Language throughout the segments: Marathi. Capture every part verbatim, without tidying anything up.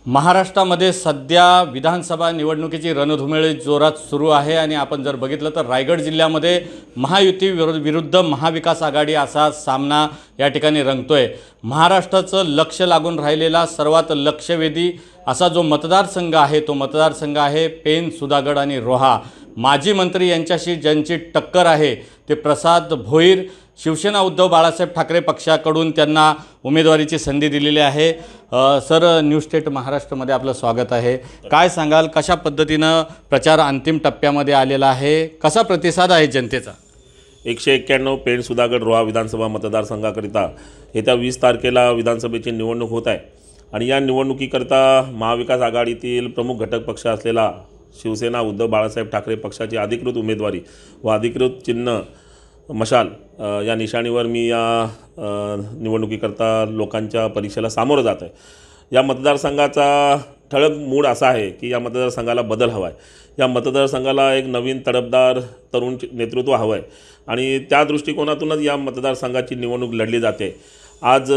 महाराष्ट्रामध्ये सध्या विधानसभा निवडणुकीची रणधुमाळी जोरात सुरू आहे आणि आपण जर बघितलं तर रायगड जिल्ह्यामध्ये महायुती विरुद्ध महाविकास आघाडी असा सामना या ठिकाणी रंगतोय। महाराष्ट्राचं लक्ष लागून राहिलेला सर्वात लक्षवेधी असा जो मतदारसंघ आहे तो मतदारसंघ आहे पेण, सुधागड आणि रोहा। माजी मंत्री यांच्याशी ज्यांची टक्कर आहे ते प्रसाद भोईर। शिवसेना उद्धव बाळासाहेब ठाकरे पक्षाकडून त्यांना उमेदवारीची संधी दिलेली आहे। सर, न्यूज स्टेट महाराष्ट्रामध्ये आपलं स्वागत आहे। काय सांगाल, कशा पद्धतीनं प्रचार अंतिम टप्प्यामध्ये आलेला आहे, कसा प्रतिसाद आहे जनतेचा? एकशे एक्क्याण्णव पेण, सुधागड, रोहा विधानसभा मतदारसंघाकरिता येत्या वीस तारखेला विधानसभेची निवडणूक होत आहे आणि या निवडणुकीकरिता महाविकास आघाडीतील प्रमुख घटक पक्ष असलेला शिवसेना उद्धव बाळासाहेब ठाकरे पक्षाची अधिकृत उमेदवारी व अधिकृत चिन्ह मशाल या निशाणीवर मी या निवडणुकीकरता लोकांच्या परीक्षेला सामोरं जात आहे। या मतदारसंघाचा ठळक मूड असा आहे की या मतदारसंघाला बदल हवा आहे। या मतदारसंघाला एक नवीन तडफदार तरुण नेतृत्व हवं आहे आणि त्या दृष्टिकोनातूनच या मतदारसंघाची निवडणूक लढली जाते। आज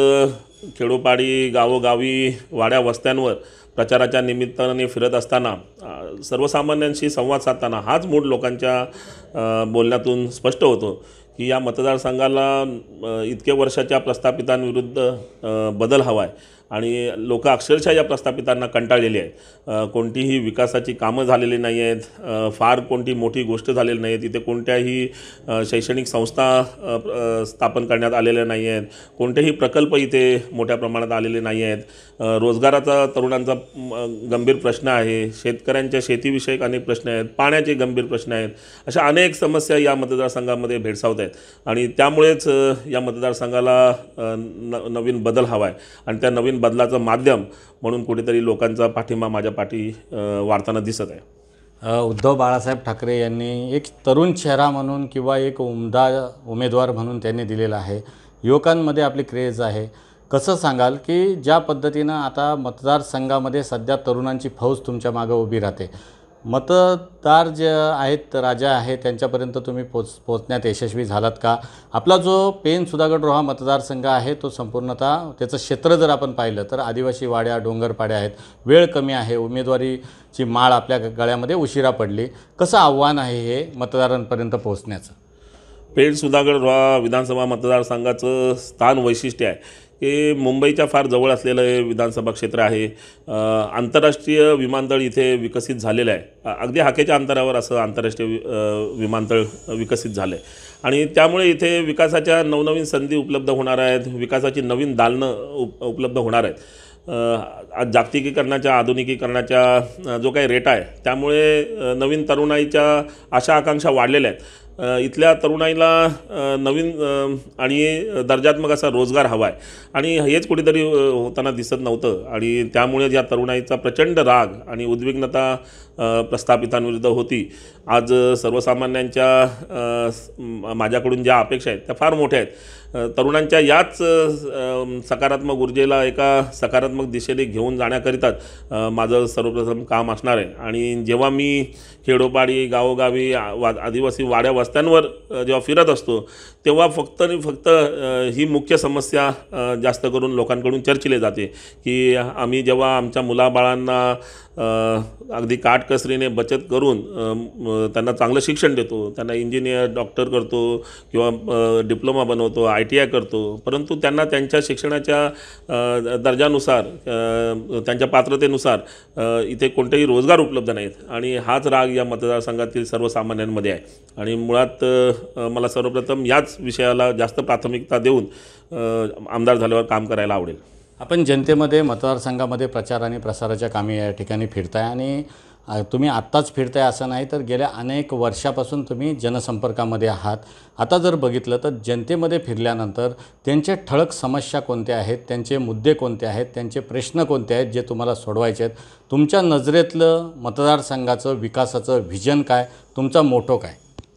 खेडोपाडी, गावोगावी, वाड्या वस्त्यांवर प्रचाराच्या निमित्ताने फिरत असताना सर्वसामान्यांशी संवाद साधताना हाच मूड लोकांच्या बोलण्यातून स्पष्ट होतो की या मतदारसंघाला इतके वर्षाच्या प्रस्थापितांविरुद्ध बदल हवा आहे आणि लोक अक्षरशः या प्रस्थापितांना कंटाळलेली आहेत। कोणतीही विकासाची कामं झालेली नाही आहेत, फार कोणती मोठी गोष्ट झालेली नाही आहे, तिथे कोणत्याही शैक्षणिक संस्था स्थापन करण्यात आलेल्या नाही आहेत, कोणतेही प्रकल्प इथे मोठ्या प्रमाणात आलेले नाही आहेत। रोजगाराचा तरुणांचा गंभीर प्रश्न आहे, शेतकऱ्यांच्या शेतीविषयक अनेक प्रश्न आहेत, पाण्याचे गंभीर प्रश्न आहेत। अशा अनेक समस्या या मतदारसंघामध्ये भेडसावत आहेत आणि त्यामुळेच या मतदारसंघाला न नवीन बदल हवा आहे आणि त्या नवीन बदलाचं माध्यम म्हणून कुठेतरी लोकांचा पाठिंबा माझ्या पाठी वाढताना दिसत आहे। उद्धव बाळासाहेब ठाकरे यांनी एक तरुण चेहरा म्हणून किंवा एक उमदा उमेदवार म्हणून त्यांनी दिलेला आहे। युवकांमध्ये आपली क्रेज आहे। कसं सांगाल की ज्या पद्धतीनं आता मतदारसंघामध्ये सध्या तरुणांची फौज तुमच्या मागे उभी राहते, मतदार जे आहेत, राजा आहेत, त्यांच्यापर्यंत तुम्ही पोच पोचण्यात यशस्वी झालात का? आपला जो पेण, सुधागड, रोहा मतदारसंघ आहे तो संपूर्णतः त्याचं क्षेत्र जर आपण पाहिलं तर आदिवासी वाड्या, डोंगरपाड्या आहेत, वेळ कमी आहे, उमेदवारीची माळ आपल्या गळ्यामध्ये उशिरा पडली। कसं आव्हान आहे हे मतदारांपर्यंत पोहोचण्याचं? पेण, सुधागड, रोहा विधानसभा मतदारसंघाचं स्थान वैशिष्ट्य आहे की मुंबईच्या फार जवळ असलेलं हे विधानसभा क्षेत्र आहे। आंतरराष्ट्रीय विमानतळ इथे विकसित झालेलं आहे, अगदी हाकेच्या अंतरावर असं आंतरराष्ट्रीय विमानतळ विकसित झालं आहे आणि त्यामुळे इथे विकासाच्या नवनवीन संधी उपलब्ध होणार आहेत, विकासाची नवीन दालनं उप उपलब्ध होणार आहेत। आज जागतिकीकरणाच्या, आधुनिकीकरणाच्या जो काही रेट आहे त्यामुळे नवीन तरुणाईच्या आशा आकांक्षा वाढलेल्या आहेत। इथल्या तरुणाईला नवीन आणि दर्जात्मक असा रोजगार हवा आहे आणि हेच कुठेतरी होताना दिसत नव्हतं आणि त्यामुळे या तरुणाईचा प्रचंड राग आणि उद्विग्नता प्रस्थापितांविरुद्ध होती। आज सर्वसामान्यांच्या माझ्याकडून ज्या अपेक्षा आहेत त्या फार मोठ्या आहेत। तरुणांच्या याच सकारात्मक ऊर्जेला एका सकारात्मक दिशेने घेऊन जाण्याकरिताच माझं सर्वप्रथम काम असणार आहे आणि जेव्हा मी खेडोपाडी, गावोगावी, वा आदिवासी वाड्या वस्त्यांवर जेव्हा फिरत असतो तेव्हा फक्त आणि फक्त ही मुख्य समस्या जास्त करून लोकांकडून चर्चिली जाते की आम्ही जेव्हा आमच्या मुलाबाळांना अगदी काटकसरीने बचत करून त्यांना चांगलं शिक्षण देतो, त्यांना इंजिनियर, डॉक्टर करतो किंवा डिप्लोमा बनवतो, आय टी आय करतो, परंतु त्यांना त्यांच्या शिक्षणाच्या दर्जानुसार, त्यांच्या पात्रतेनुसार इथे कोणतेही रोजगार उपलब्ध नाहीत आणि हाच राग या मतदारसंघातील सर्वसामान्यांमध्ये आहे आणि मुळात मला सर्वप्रथम याच विषयाला जास्त प्राथमिकता देऊन आमदार झाल्यावर काम करायला आवडेल। आपण जनतेमध्ये, मतदारसंघामध्ये प्रचार आणि प्रसाराच्या कामी या ठिकाणी फिरताय आणि तुम्ही आत्ताच फिरताय असं नाही तर गेल्या अनेक वर्षापासून तुम्ही जनसंपर्कामध्ये आहात। आता जर बघितलं तर जनतेमध्ये फिरल्यानंतर त्यांचे ठळक समस्या कोणत्या आहेत, त्यांचे मुद्दे कोणते आहेत, त्यांचे प्रश्न कोणते आहेत जे तुम्हाला सोडवायचे आहेत? तुमच्या नजरेतलं मतदारसंघाचं विकासाचं व्हिजन काय, तुमचा मोटो काय?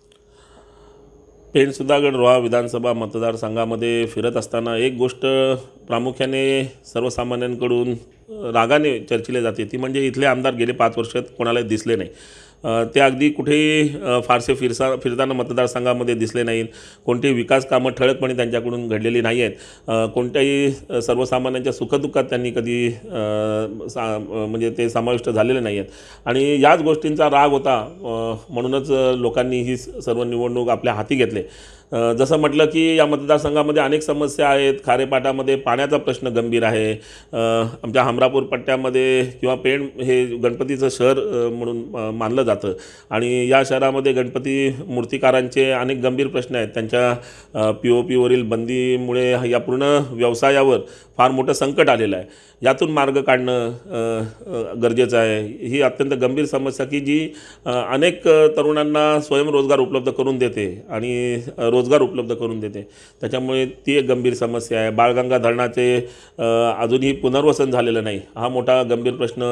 पेण, सुधागड, रोहा विधानसभा मतदारसंघामध्ये फिरत असताना एक गोष्ट प्रामुख्याने सर्वसामान्यांकडून रागाने चर्चिले जाते ती म्हणजे इथले आमदार गेले पाच वर्षात कोणालाही दिसले नाही। अ, ते अगदी कुठेही अ, फारसे फिरसा फिरताना मतदारसंघामध्ये दिसले नाहीत. कोणतेही विकास कामं ठळकपणे त्यांच्याकडून घडलेली नाही आहेत. अ, कोणत्याही अ, सर्वसामान्यांच्या सुखदुःखात त्यांनी कधी अ, सा अ, म्हणजे ते समाविष्ट झालेले नाही आहेत. आणि याच गोष्टींचा राग होता, अ, म्हणूनच अ, लोकांनी ही सर्व निवडणूक आपल्या हाती घेतले. अ, जसं म्हटलं की या मतदारसंघामध्ये अनेक समस्या आहेत. खारेपाटामध्ये पाण्याचा प्रश्न गंभीर आहे. अ, आमच्या हमरापूर पट्ट्यामध्ये किंवा पेण हे गणपतीचं शहर अ, म्हणून अ, मानलं जातं आणि या शहरामध्ये गणपती मूर्तिकारांचे अनेक गंभीर प्रश्न आहेत. त्यांच्या पी ओ पीवरील बंदीमुळे या पूर्ण व्यवसायावर फार मोठं संकट आलेलं आहे. यातून मार्ग काढणं अ, अ, गरजेचं आहे. ही अत्यंत गंभीर समस्या की जी अ, अनेक अ, तरुणांना स्वयंरोजगार उपलब्ध करून देते आणि अ, रोजगार उपलब्ध करून देते. त्याच्यामुळे ती एक गंभीर समस्या आहे. बाळगंगा धरणाचे अ, अजूनही पुनर्वसन झालेलं नाही. हा मोठा गंभीर प्रश्न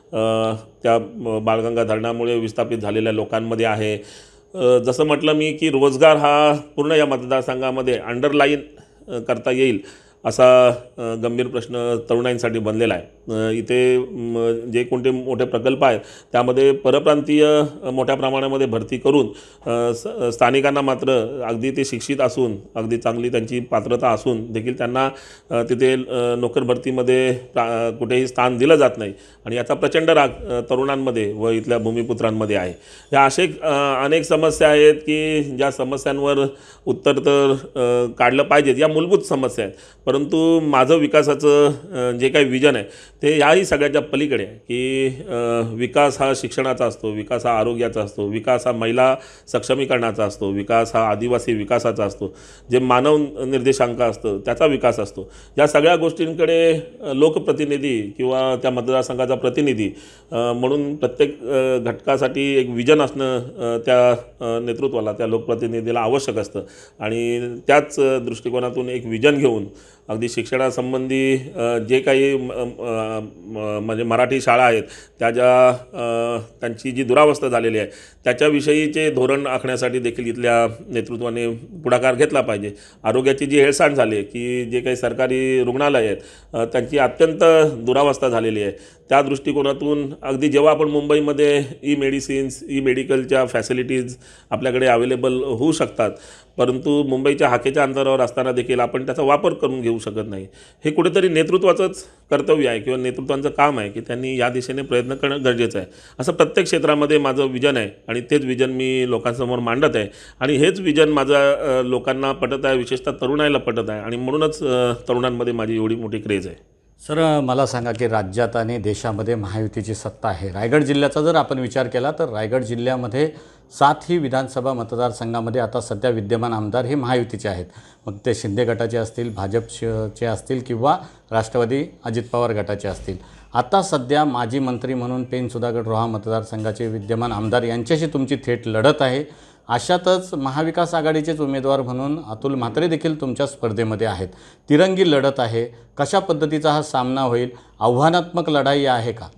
अ, त्या बाळगंगा धरणामुळे विस्थापित झालेल्या लोकांमध्ये आहे. अ, जसं म्हटलं मी की रोजगार हा पूर्ण या मतदारसंघामध्ये अंडरलाईन अ, करता येईल असा अ, गंभीर प्रश्न तरुणांसाठी बनलेला आहे. अ, इथे म जे कोणते मोठे प्रकल्प आहेत त्यामध्ये परप्रांतीय अ, मोठ्या प्रमाणामध्ये भरती करून अ, स स्थानिकांना मात्र अगदी ते शिक्षित असून अगदी चांगली त्यांची पात्रता असून देखील त्यांना अ, तिथे अ, नोकर भरतीमध्ये प्रा कुठेही स्थान दिलं जात नाही आणि याचा प्रचंड राग अ, तरुणांमध्ये व इथल्या भूमिपुत्रांमध्ये आहे. या असे अ, अनेक समस्या आहेत की ज्या समस्यांवर उत्तर तर अ, काढलं पाहिजेत. या मूलभूत समस्या आहेत. परंतु माझं विकासाचं अ, जे काही विजन आहे ते याही सगळ्याच्या पलीकडे आहे की अ, विकास हा शिक्षणाचा असतो, विकास हा आरोग्याचा असतो, विकास हा महिला सक्षमीकरणाचा असतो, विकास हा आदिवासी विकासाचा असतो, जे मानव निर्देशांक असतं त्याचा विकास असतो. या सगळ्या गोष्टींकडे अ, लोकप्रतिनिधी किंवा त्या मतदारसंघाचा प्रतिनिधी अ, म्हणून प्रत्येक अ, घटकासाठी एक विजन असणं अ, त्या अ, नेतृत्वाला त्या लोकप्रतिनिधीला आवश्यक असतं आणि त्याच अ, दृष्टिकोनातून एक विजन घेऊन अगदी शिक्षणासंबंधी अ, जे काही म अ, म म्हणजे मराठी शाळा आहेत त्या ज्या अ, त्यांची जी दुरावस्था झालेली आहे त्याच्याविषयीचे धोरण आखण्यासाठी देखील इथल्या नेतृत्वाने पुढाकार घेतला पाहिजे. आरोग्याची जी हेळसांड झाली आहे की जे काही सरकारी रुग्णालय आहेत अ, त्यांची अत्यंत दुरावस्था झालेली आहे. त्या दृष्टिकोनातून अगदी जेव्हा आपण मुंबईमध्ये ई मेडिसिन्स ई मेडिकलच्या फॅसिलिटीज आपल्याकडे अवेलेबल होऊ शकतात, परंतु मुंबईच्या हाकेच्या अंतरावर असताना देखील आपण त्याचा वापर करून घेऊ शकत नाही. हे कुठेतरी नेतृत्वाचंच कर्तव्य आहे किंवा नेतृत्वाचं काम आहे की त्यांनी या दिशेने प्रयत्न करणं गरजेचं आहे. असं प्रत्येक क्षेत्रामध्ये माझं विजन आहे आणि तेच विजन मी लोकांसमोर मांडत आहे आणि हेच विजन माझं अ, लोकांना पटत आहे, विशेषतः तरुणाईला पटत आहे आणि म्हणूनच अ, तरुणांमध्ये माझी एवढी मोठी क्रेज आहे. सर, मला सांगा की राज्यात आणि देशामध्ये महायुतीची सत्ता आहे. रायगड जिल्ह्याचा जर आपण विचार केला तर रायगड जिल्ह्यामध्ये सातही विधानसभा मतदारसंघामध्ये आता सध्या विद्यमान आमदार हे महायुतीचे आहेत. मग ते शिंदे गटाचे असतील, भाजपचे असतील किंवा राष्ट्रवादी अजित पवार गटाचे असतील. आता सध्या माजी मंत्री म्हणून पेण सुधागड रोहा मतदारसंघाचे विद्यमान आमदार यांच्याशी तुमची थेट लढत आहे. अशातच महाविकास आघाडीचेच उमेदवार म्हणून अतुल म्हात्रे देखील तुमच्या स्पर्धेमध्ये आहेत. तिरंगी लढत आहे. कशा पद्धतीचा हा सामना होईल? आव्हानात्मक लढाई आहे का?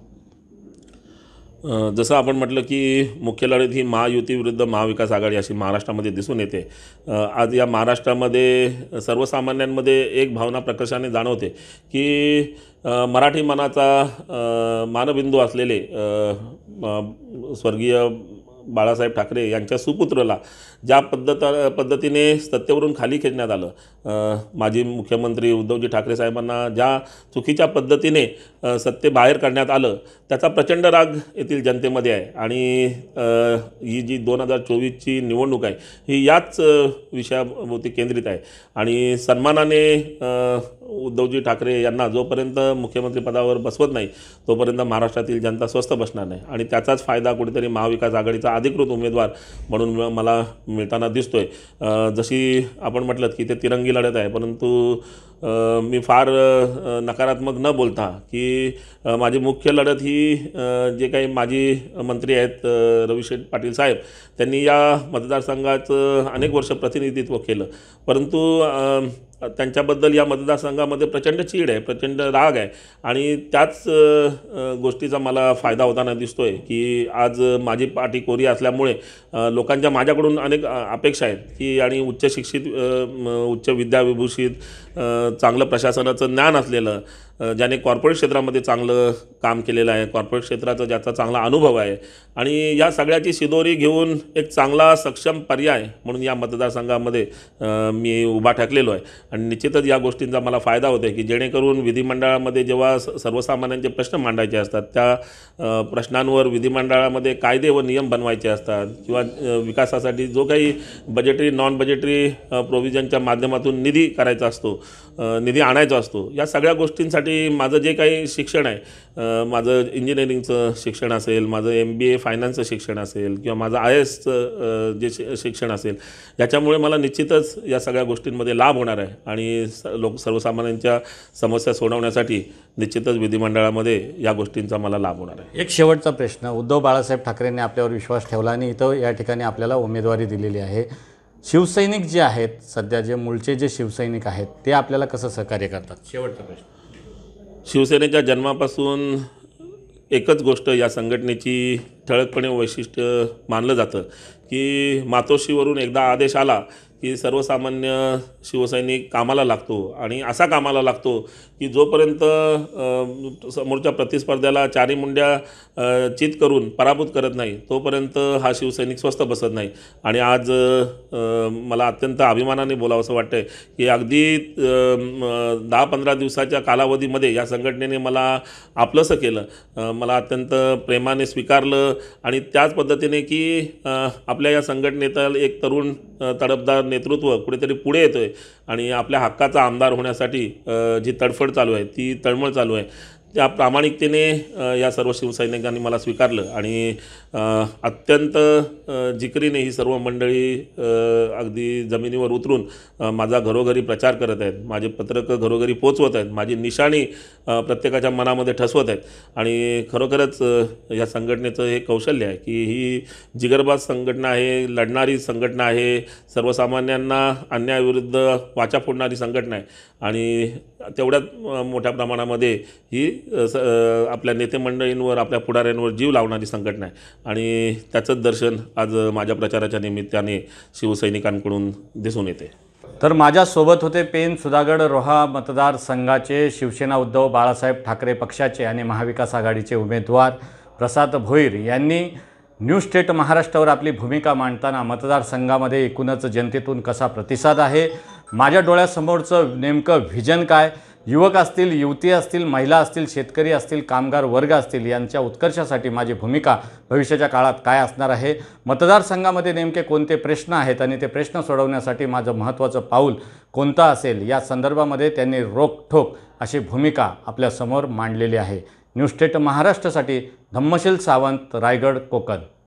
अ, जसं आपण म्हटलं की मुख्य लढत ही महायुती विरुद्ध महाविकास आघाडी अशी महाराष्ट्रामध्ये दिसून येते. अ, आज या महाराष्ट्रामध्ये सर्वसामान्यांमध्ये एक भावना प्रकर्षाने जाणवते की अ, मराठी मनाचा अ, मानबिंदू असलेले अ, म, स्वर्गीय बाळासाहेब ठाकरे यांच्या सुपुत्रला ज्या पद्धत पद्धतीने सत्तेवरून खाली खेचण्यात आलं, अ, माजी मुख्यमंत्री उद्धवजी ठाकरे साहेबांना ज्या चुकीच्या पद्धतीने अ, सत्तेबाहेर काढण्यात आलं त्याचा प्रचंड राग येथील जनतेमध्ये आहे आणि अ, ही जी दोन हजार चोवीसची निवडणूक आहे ही याच अ, विषयाभोवती केंद्रित आहे आणि सन्मानाने अ, उद्धवजी ठाकरे यांना जोपर्यंत मुख्यमंत्रीपदावर बसवत नाही तोपर्यंत महाराष्ट्रातील जनता स्वस्थ बसणार नाही आणि त्याचाच फायदा कुठेतरी महाविकास आघाडीचा अधिकृत उमेदवार म्हणून मला मिळताना दिसतोय. अ, जशी आपण म्हटलं की ते तिरंगी लढत आहे, परंतु अ, मी फार अ, नकारात्मक न बोलता की अ, माझी मुख्य लढत ही अ, जे काही माजी मंत्री आहेत अ, रविशेठ पाटील साहेब त्यांनी या मतदारसंघाचं अनेक वर्ष प्रतिनिधित्व केलं, परंतु अ, त्यांच्याबद्दल या मतदारसंघामध्ये प्रचंड चीड आहे, प्रचंड राग आहे आणि त्याच अ, गोष्टीचा मला फायदा होताना दिसतो आहे की आज माझी पाठी कोरी असल्यामुळे अ, लोकांच्या माझ्याकडून अनेक अ, अपेक्षा आहेत की आणि उच्च शिक्षित अ, म, उच्च विद्याविभूषित अ, चांगलं प्रशासनाचं ज्ञान असलेलं अ, ज्याने कॉर्पोरेट क्षेत्रामध्ये चांगलं काम केलेलं आहे, कॉर्पोरेट क्षेत्राचा ज्याचा चांगला अनुभव आहे आणि या सगळ्याची शिदोरी घेऊन एक चांगला सक्षम पर्याय म्हणून या मतदारसंघामध्ये अ, मी उभा ठाकलेलो आहे. आणि निश्चितच या गोष्टींचा मला फायदा होतो आहे की जेणेकरून विधिमंडळामध्ये जेव्हा स सर्वसामान्यांचे प्रश्न मांडायचे असतात, त्या अ, प्रश्नांवर विधिमंडळामध्ये कायदे व नियम बनवायचे असतात किंवा अ, विकासासाठी जो काही बजेटरी नॉन बजेटरी प्रोव्हिजनच्या माध्यमातून निधी करायचा असतो, अ, निधी आणायचा असतो, या सगळ्या गोष्टींसाठी माझं जे काही शिक्षण आहे, अ, माझं इंजिनिअरिंगचं शिक्षण असेल, माझं एम बी ए फायनान्सचं शिक्षण असेल किंवा माझं आय एसचं जे शि शिक्षण असेल, याच्यामुळे मला निश्चितच या सगळ्या गोष्टींमध्ये लाभ होणार आहे आणि स लोक सर्वसामान्यांच्या समस्या सोडवण्यासाठी निश्चितच विधिमंडळामध्ये या गोष्टींचा मला लाभ होणार आहे. एक शेवटचा प्रश्न, उद्धव बाळासाहेब ठाकरेंनी आपल्यावर विश्वास ठेवला आणि इथं या ठिकाणी आपल्याला उमेदवारी दिलेली आहे. शिवसैनिक जे आहेत, सध्या जे मूळचे जे शिवसैनिक आहेत, ते आपल्याला कसं सहकार्य करतात? शेवटचा प्रश्न. शिवसेनेच्या जन्मापासून एकच गोष्ट या संघटनेची ठळकपणे वैशिष्ट्य मानलं जातं की मातोश्रीवरून एकदा आदेश आला की सर्वसामान्य शिवसैनिक कामाला लागतो आणि असा कामाला लागतो की जोपर्यंत अ, समोरच्या प्रतिस्पर्ध्याला चारी मुंड्या अ, चित करून पराभूत करत नाही तोपर्यंत हा शिवसैनिक स्वस्थ बसत नाही. आणि आज अ, मला अत्यंत अभिमानाने बोलावंसं वाटतं आहे की अगदी अ, म, दहा पंधरा दिवसाच्या कालावधीमध्ये या संघटनेने मला आपलंसं केलं, अ, मला अत्यंत प्रेमाने स्वीकारलं आणि त्याच पद्धतीने की अ, आपल्या या संघटनेतील एक तरुण अ, तडफदार नेतृत्व कुठेतरी पुढे येतो आहे आणि आपल्या हक्काचा आमदार होण्यासाठी अ, जी तडफड चालू आहे, ती तळमळ चालू आहे, त्या प्रामाणिकतेने अ, या सर्व शिवसैनिकांनी मला स्वीकारलं आणि अ, अत्यंत अ, जिकरीने ही सर्व मंडळी अ, अगदी जमिनीवर उतरून अ, माझा घरोघरी प्रचार करत आहेत, माझे पत्रकं घरोघरी पोचवत आहेत, माझी निशाणी अ, प्रत्येकाच्या मनामध्ये ठसवत आहेत. आणि खरोखरच अ, या संघटनेचं हे कौशल्य आहे की ही जिगरबाज संघटना आहे, लढणारी संघटना आहे, सर्वसामान्यांना अन्यायाविरुद्ध वाचा फोडणारी संघटना आहे आणि तेवढ्याच अ, मोठ्या प्रमाणामध्ये ही अ, स अ, आपल्या नेते मंडळींवर, आपल्या पुढाऱ्यांवर जीव लावणारी संघटना आहे आणि त्याचंच दर्शन आज माझ्या प्रचाराच्या निमित्ताने शिवसैनिकांकडून दिसून येते. तर माझ्यासोबत होते पेन सुधागड रोहा मतदारसंघाचे शिवसेना उद्धव बाळासाहेब ठाकरे पक्षाचे आणि महाविकास आघाडीचे उमेदवार प्रसाद भोईर यांनी न्यू स्टेट महाराष्ट्रावर आपली भूमिका मांडताना मतदारसंघामध्ये एकूणच जनतेतून कसा प्रतिसाद आहे, माझ्या डोळ्यासमोरचं नेमकं व्हिजन काय, युवक असतील, युवती असतील, महिला असतील, शेतकरी असतील, कामगार वर्ग असतील, यांच्या उत्कर्षासाठी माझी भूमिका भविष्याच्या काळात काय असणार आहे, मतदारसंघामध्ये नेमके कोणते प्रश्न आहेत आणि ते प्रश्न सोडवण्यासाठी माझं महत्त्वाचं पाऊल कोणतं असेल, या संदर्भामध्ये त्यांनी रोखठोक अशी भूमिका आपल्यासमोर मांडलेली आहे. न्यू स्टेट महाराष्ट्रासाठी धम्मशील सावंत, रायगड, कोकण.